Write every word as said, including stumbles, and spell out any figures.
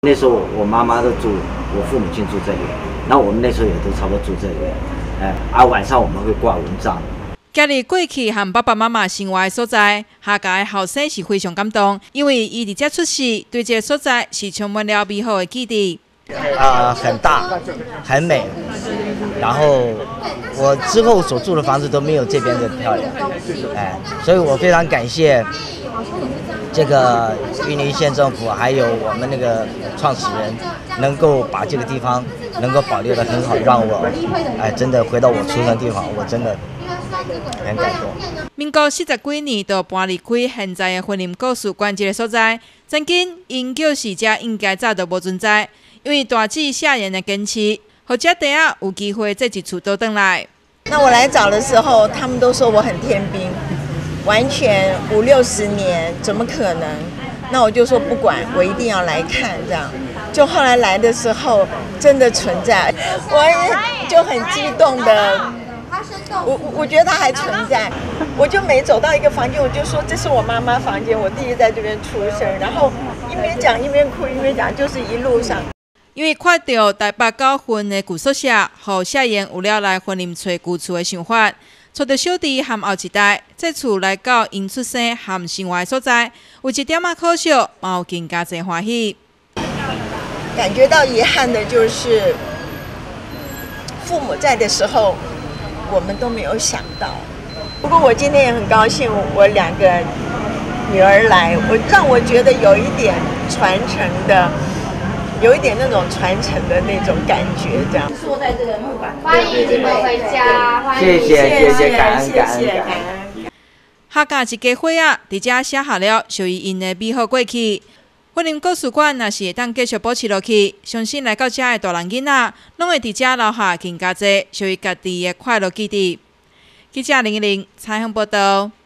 那时候我妈妈都住，我父母亲住这里，然后我们那时候也都差不多住这里，哎，啊晚上我们会挂蚊帐。 家里过去和爸爸妈妈生活的所在，下家的后生是非常感动，因为伊伫这出世，对这个所在是充满了美好的记忆。 啊、呃，很大，很美，然后我之后所住的房子都没有这边的漂亮，哎，所以我非常感谢这个云林县政府，还有我们那个创始人，能够把这个地方能够保留得很好，让我哎真的回到我出生的地方，我真的很感动。 民国四十几年就搬离开现在的婚林故事馆这个所在，曾经因救死者应该早就无存在。因为大姐下人的坚持，让这地啊有机会再一次倒转来。 那我来找的时候，他们都说我很天兵，完全五六十年，怎么可能？那我就说不管，我一定要来看。这样，就后来来的时候，真的存在，我就很激动的。我我觉得它还存在，我就每走到一个房间，我就说这是我妈妈房间，我弟弟在这边出生，然后一边讲一边哭，一边讲，就是一路上。 因为看到台北九份的旧宿舍，和谢言有了来婚林找旧厝的想法，找到小弟和后一代，这次来到因出生和生活的所在，有一点仔可惜，嘛有更加侪欢喜。 感觉到遗憾的就是，父母在的时候，我们都没有想到。不过我今天也很高兴，我两个女儿来，我让我觉得有一点传承的。有一点那种传承的那种感觉，这样坐在这个木板， 欢迎你们回家，欢迎谢谢谢谢感恩感恩感恩。 客家一家伙仔伫遮写下了属于因的美好过去。婚林故事馆若是会当继续保持落去，相信来到遮的大人囡仔，拢会伫遮留下更加侪属于家己的快乐记忆。记者零一零采访报道。